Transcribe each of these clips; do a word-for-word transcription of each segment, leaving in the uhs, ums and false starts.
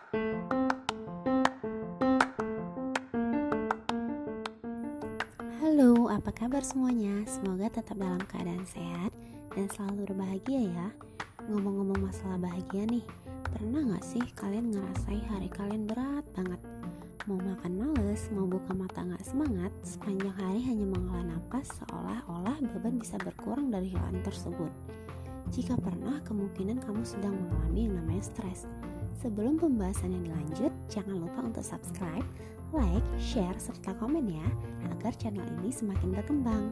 Halo, apa kabar semuanya? Semoga tetap dalam keadaan sehat dan selalu berbahagia ya. Ngomong-ngomong masalah bahagia nih, pernah gak sih kalian ngerasai hari kalian berat banget? Mau makan males, mau buka mata gak semangat, sepanjang hari hanya menghela nafas seolah-olah beban bisa berkurang dari hewan tersebut. Jika pernah, kemungkinan kamu sedang mengalami yang namanya stres. Sebelum pembahasannya dilanjut, jangan lupa untuk subscribe, like, share, serta komen ya, agar channel ini semakin berkembang.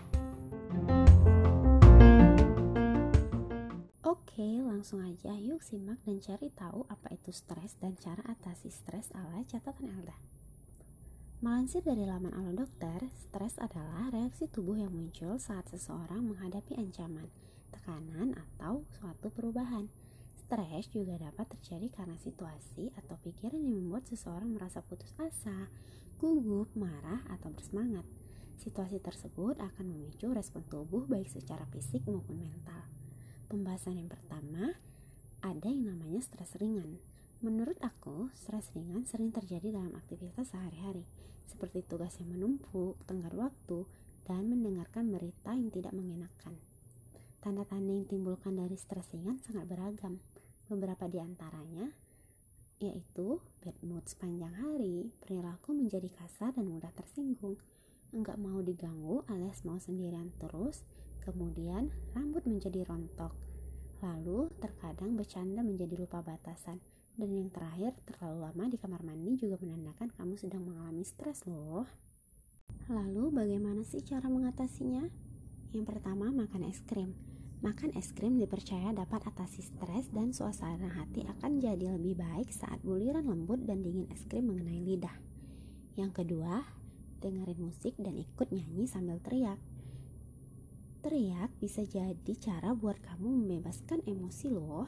Oke, langsung aja yuk simak dan cari tahu apa itu stres dan cara atasi stres ala catatan Elda. Melansir dari laman Alo Dokter, stres adalah reaksi tubuh yang muncul saat seseorang menghadapi ancaman, tekanan, atau suatu perubahan. Stres juga dapat terjadi karena situasi atau pikiran yang membuat seseorang merasa putus asa, gugup, marah, atau bersemangat. Situasi tersebut akan memicu respon tubuh baik secara fisik maupun mental. Pembahasan yang pertama, ada yang namanya stres ringan. Menurut aku, stres ringan sering terjadi dalam aktivitas sehari-hari, seperti tugas yang menumpuk, tenggat waktu, dan mendengarkan berita yang tidak mengenakan. Tanda-tanda yang timbulkan dari stres ringan sangat beragam. Beberapa di antaranya yaitu bad mood sepanjang hari, perilaku menjadi kasar dan mudah tersinggung, enggak mau diganggu alias mau sendirian terus, kemudian rambut menjadi rontok, lalu terkadang bercanda menjadi lupa batasan, dan yang terakhir terlalu lama di kamar mandi juga menandakan kamu sedang mengalami stres loh. Lalu bagaimana sih cara mengatasinya? Yang pertama, makan es krim. Makan es krim dipercaya dapat atasi stres dan suasana hati akan jadi lebih baik saat buliran lembut dan dingin es krim mengenai lidah. Yang kedua, dengerin musik dan ikut nyanyi sambil teriak. Teriak bisa jadi cara buat kamu membebaskan emosi loh.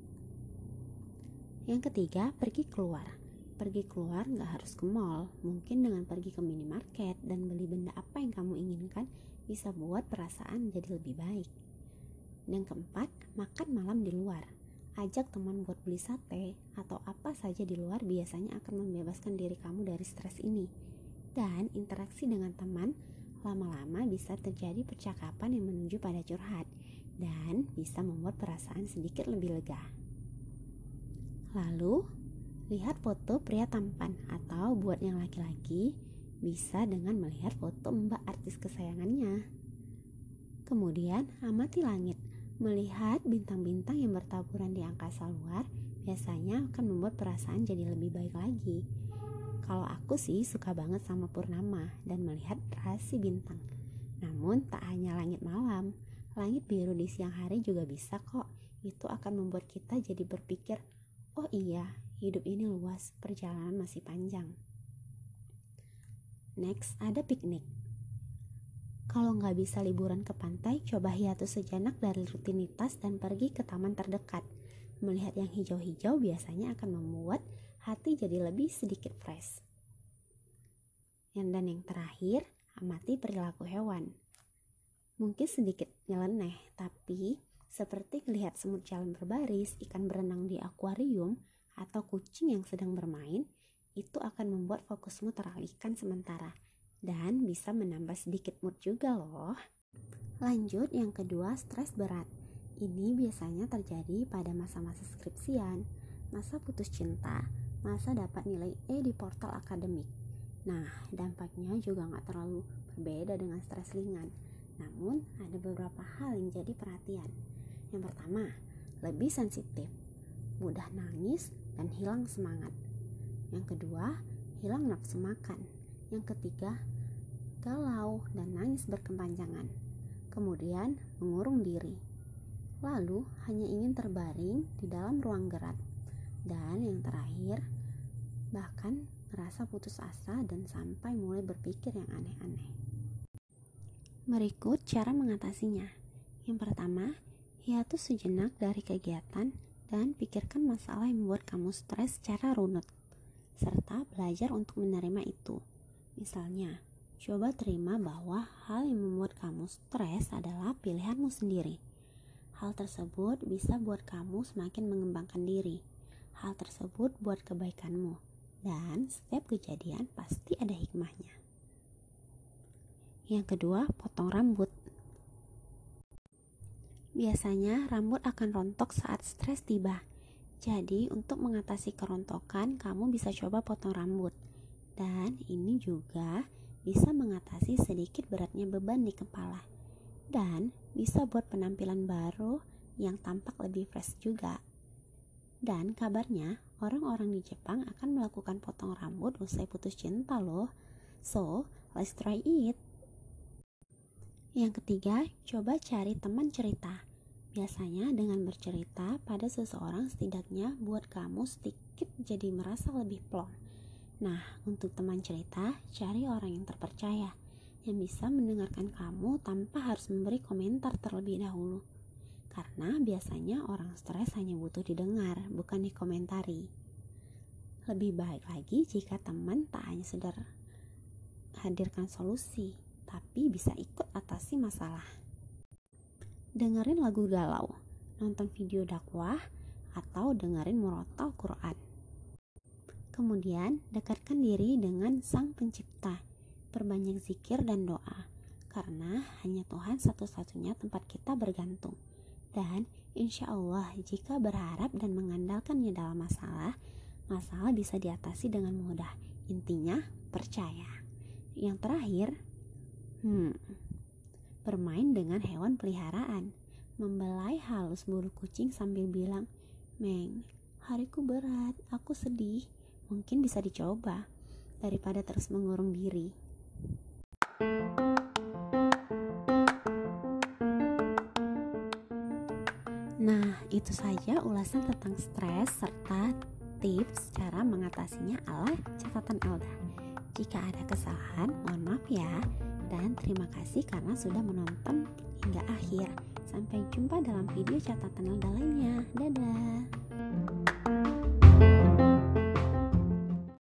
Yang ketiga, pergi keluar. Pergi keluar gak harus ke mall, mungkin dengan pergi ke minimarket dan beli benda apa yang kamu inginkan bisa buat perasaan jadi lebih baik. Yang keempat, makan malam di luar. Ajak teman buat beli sate atau apa saja di luar biasanya akan membebaskan diri kamu dari stres ini. Dan interaksi dengan teman lama-lama bisa terjadi percakapan yang menuju pada curhat dan bisa membuat perasaan sedikit lebih lega. Lalu, lihat foto pria tampan atau buat yang laki-laki bisa dengan melihat foto mbak artis kesayangannya. Kemudian, amati langit. Melihat bintang-bintang yang bertaburan di angkasa luar biasanya akan membuat perasaan jadi lebih baik lagi. Kalau aku sih suka banget sama purnama dan melihat rasi bintang. Namun tak hanya langit malam, langit biru di siang hari juga bisa kok. Itu akan membuat kita jadi berpikir, oh iya, hidup ini luas, perjalanan masih panjang. Next, ada piknik. Kalau nggak bisa liburan ke pantai, coba hiatus sejenak dari rutinitas dan pergi ke taman terdekat. Melihat yang hijau-hijau biasanya akan membuat hati jadi lebih sedikit fresh. Yang dan yang terakhir, amati perilaku hewan. Mungkin sedikit nyeleneh, tapi seperti melihat semut jalan berbaris, ikan berenang di akuarium, atau kucing yang sedang bermain, itu akan membuat fokusmu teralihkan sementara. Dan bisa menambah sedikit mood juga loh. Lanjut, yang kedua, stres berat. Ini biasanya terjadi pada masa-masa skripsian, masa putus cinta, masa dapat nilai E di portal akademik. Nah, dampaknya juga gak terlalu berbeda dengan stres ringan. Namun, ada beberapa hal yang jadi perhatian. Yang pertama, lebih sensitif, mudah nangis dan hilang semangat. Yang kedua, hilang nafsu makan. Yang ketiga, galau dan nangis berkepanjangan. Kemudian, mengurung diri. Lalu, hanya ingin terbaring di dalam ruang gerak. Dan yang terakhir, bahkan merasa putus asa dan sampai mulai berpikir yang aneh-aneh. Berikut cara mengatasinya. Yang pertama, hiatus sejenak dari kegiatan dan pikirkan masalah yang membuat kamu stres secara runut, serta belajar untuk menerima itu. Misalnya, coba terima bahwa hal yang membuat kamu stres adalah pilihanmu sendiri. Hal tersebut bisa buat kamu semakin mengembangkan diri. Hal tersebut buat kebaikanmu, dan setiap kejadian pasti ada hikmahnya. Yang kedua, potong rambut. Biasanya rambut akan rontok saat stres tiba. Jadi untuk mengatasi kerontokan, kamu bisa coba potong rambut. Dan ini juga bisa mengatasi sedikit beratnya beban di kepala. Dan bisa buat penampilan baru yang tampak lebih fresh juga. Dan kabarnya orang-orang di Jepang akan melakukan potong rambut usai putus cinta loh. So, let's try it. Yang ketiga, coba cari teman cerita. Biasanya dengan bercerita pada seseorang setidaknya buat kamu sedikit jadi merasa lebih plong. Nah, untuk teman cerita, cari orang yang terpercaya, yang bisa mendengarkan kamu tanpa harus memberi komentar terlebih dahulu. Karena biasanya orang stres hanya butuh didengar, bukan dikomentari. Lebih baik lagi jika teman tak hanya sekedar hadirkan solusi, tapi bisa ikut atasi masalah. Dengerin lagu galau, nonton video dakwah, atau dengerin murotal Quran. Kemudian, dekatkan diri dengan Sang Pencipta. Perbanyak zikir dan doa, karena hanya Tuhan satu-satunya tempat kita bergantung. Dan insya Allah, jika berharap dan mengandalkannya dalam masalah, masalah bisa diatasi dengan mudah. Intinya, percaya. Yang terakhir, hmm, bermain dengan hewan peliharaan. Membelai halus bulu kucing sambil bilang, "Meng, hariku berat, aku sedih." Mungkin bisa dicoba daripada terus mengurung diri. Nah, itu saja ulasan tentang stres serta tips cara mengatasinya ala catatan Elda. Jika ada kesalahan, mohon maaf ya. Dan terima kasih karena sudah menonton hingga akhir. Sampai jumpa dalam video catatan Elda lainnya. Dadah.